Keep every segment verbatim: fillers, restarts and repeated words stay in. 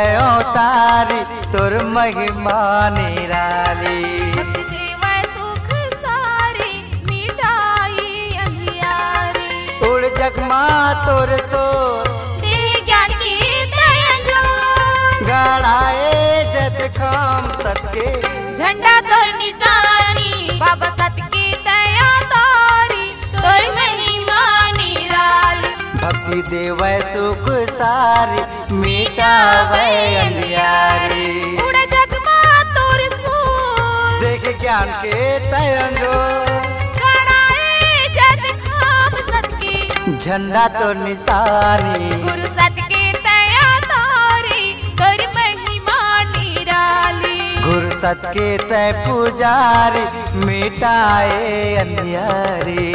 अवतारी तोर महिमा निराली। उड़ जगमा तोर तो ज्ञान की दया गड़ाए जत खाम सत्के झंडा तोर निशानी बाबा सत की दया तारी तोर महिमा निराली। भक्ति देवै सुख सारी मिटावै अंधियारी। उड़ जगमा तोर सूर देख ज्ञान के तयंगो झंडा तो निशानी गुरु सत के तया तारी तोर महिमा निराली। गुरु सत के तय पुजारी मिटाए अंधियारी।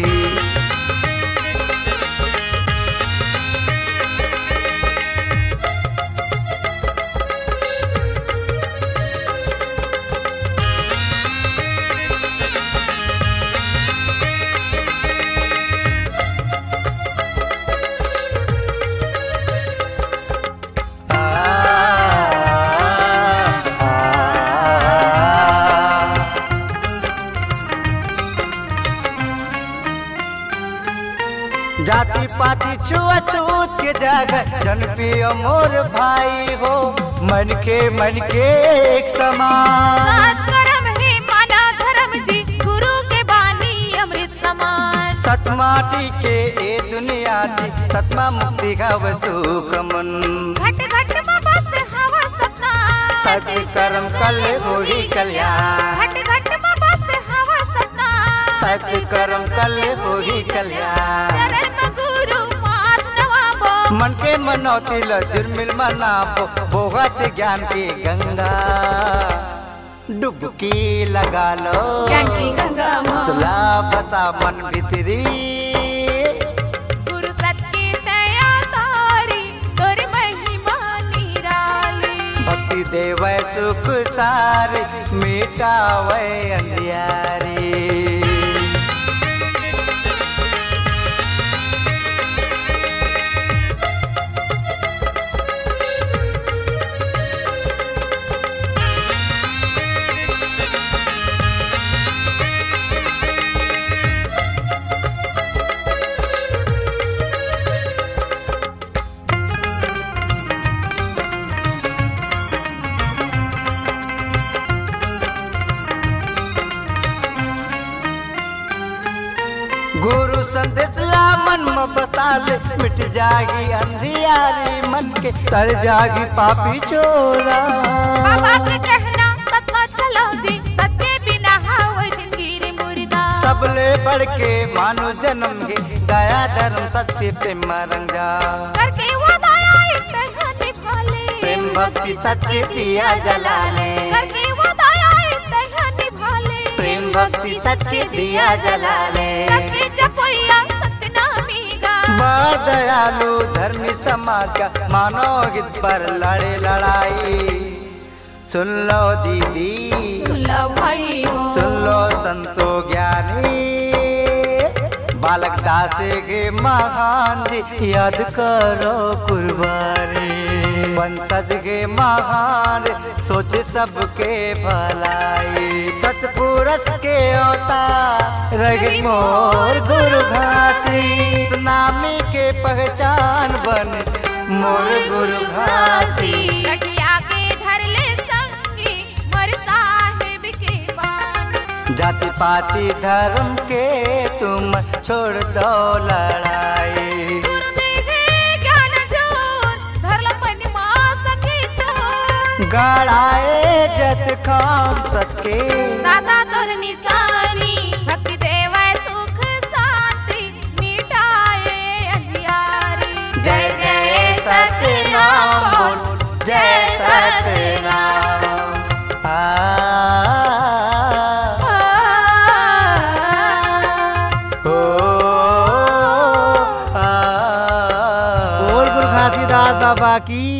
जाति पाति छुआछूत के जगह जन पियो मोर भाई हो। मन के मन के एक समान कर्म है माना धर्म जी गुरु के बानी अमृत समान। सतमाटी के ए दुनिया दी सतमा मुक्ति गाव सुखमन। घट घट में बस हवा सतना सत कर्म कल होई कल्याण। घट घट में बस हवा सतना सत कर्म कल होई कल्याण। मन के मनौती जुर्मिल मनाबो भोगत ज्ञान की गंगा। डुबकी लगा लो ज्ञान की गंगा तुला बता मन भीतरी। गुरु सत की दया तारी तोर महिमा निराली। भक्ति देवै सुख सारी मिटावै अंधियारी। गुरु संदेश ला मन में बता ले मिट जागी अंधियारी। मन के तर जागी पापी चोरा। बाबा के कहना सत्य चलो जी सत्य बिना हाव जिंदगी रे मुर्दा। सबले बढ़ के मानो जन्म के दया धर्म सत्य प्रेम रंगा। करके वो दया एक तरह निभाले प्रेम भक्ति सत्य दिया जलाले। करके वो दया एक तरह निभाले प्रेम भक्ति सत्य दिया जलाले। सत्य जपैया सतनामी गा। बड़ा दयालु धर्मी समाज का मानो हित पर लड़े लड़ाई। सुन लो दीदी सुन लो भाई हो सुन लो संतो ज्ञानी। बालक दासे के महान जी याद करो कुर्बानी। वंशज के महान सोच सबके भलाई। सतपुरुष के अवतार रगे मोर गुरु घासी। नामी के पहचान बन मोर गुरु घासी। कटिया के धर ले संगी मर साहिब के बान। जाति पाति धर्म के तुम छोड़ दो लड़ाई। गड़ाए जस खाम सके सादा तोर निशानी। भक्ति देवै सुख शांति मिटाए अंधियारी। जय जय सतनाम बोल जय सतनाम। आ ओ आ बोल गुरु घासीदास बाबा की।